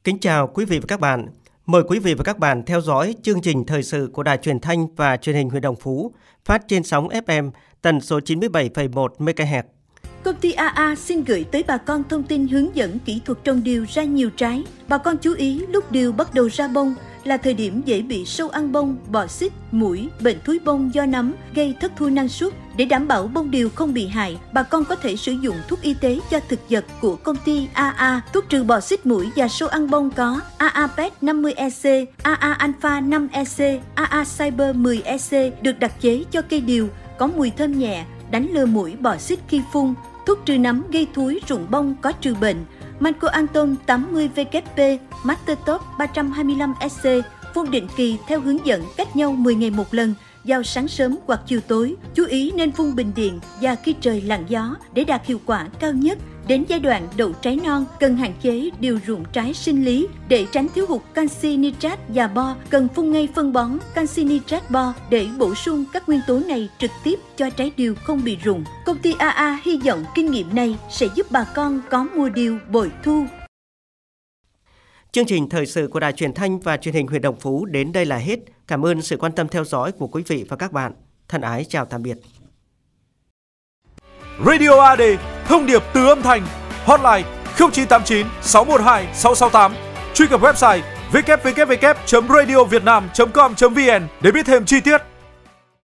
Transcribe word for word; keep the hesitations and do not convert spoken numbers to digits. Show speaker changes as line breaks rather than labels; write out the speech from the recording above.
Kính chào quý vị và các bạn. Mời quý vị và các bạn theo dõi chương trình thời sự của Đài Truyền thanh và Truyền hình huyện Đồng Phú, phát trên sóng ép em tần số chín mươi bảy phẩy một mê ga héc.
Công ty a a xin gửi tới bà con thông tin hướng dẫn kỹ thuật trồng điều ra nhiều trái. Bà con chú ý lúc điều bắt đầu ra bông là thời điểm dễ bị sâu ăn bông, bọ xít, muỗi, bệnh thúi bông do nấm gây thất thu năng suất. Để đảm bảo bông điều không bị hại, bà con có thể sử dụng thuốc y tế cho thực vật của công ty a a. Thuốc trừ bọ xít muỗi và sâu ăn bông có a a pet năm mươi e xê, a a alpha năm e xê, a a cyber mười e xê được đặc chế cho cây điều, có mùi thơm nhẹ, đánh lừa muỗi bọ xít khi phun. Thuốc trừ nấm gây thúi rụng bông có trừ bệnh. Manco Anton tám mươi vê kép pê, Master Top ba trăm hai mươi lăm e xê, phun định kỳ theo hướng dẫn cách nhau mười ngày một lần, vào sáng sớm hoặc chiều tối. Chú ý nên phun bình điện và khi trời lặng gió để đạt hiệu quả cao nhất. Đến giai đoạn đậu trái non, cần hạn chế điều rụng trái sinh lý để tránh thiếu hụt canxi nitrat và bo. Cần phun ngay phân bón canxi nitrat bo để bổ sung các nguyên tố này trực tiếp cho trái điều không bị rụng. Công ty a a hy vọng kinh nghiệm này sẽ giúp bà con có mùa điều bội thu.
Chương trình thời sự của Đài Truyền thanh và Truyền hình huyện Đồng Phú đến đây là hết. Cảm ơn sự quan tâm theo dõi của quý vị và các bạn. Thân ái chào tạm biệt.
Radio a đê, thông điệp từ âm thanh. Hotline không chín tám chín sáu một hai sáu sáu tám. Truy cập website w w w chấm radio vietnam chấm com chấm vn để biết thêm chi tiết.